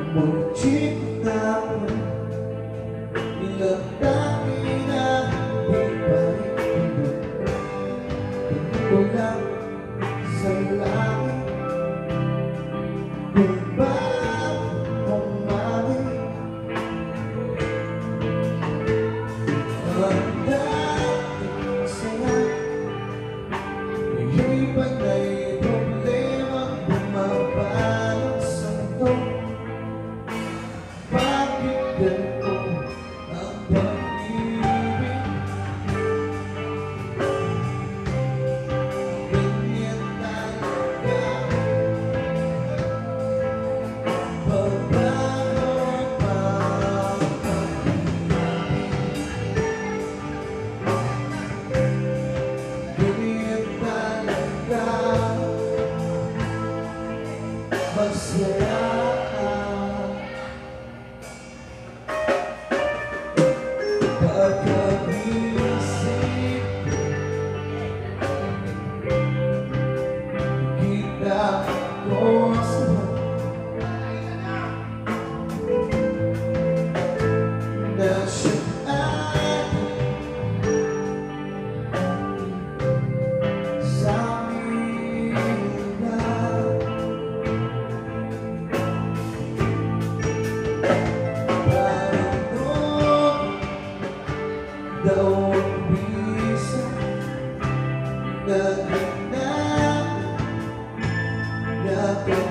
Mag-chip na mo, ilang dami na di pa rin ganito lang sa langit. Kung ba't umami ang dating saya, ngayon panay problemang bumabalot sa mundo. Bakit ganito ang pag-ibig? Ganyan talaga. Pagbago pa ang ganyan talaga. Masaya pagkagising, kita ko sa na siya ay sa amin na. Daw ang bisa na ginagawa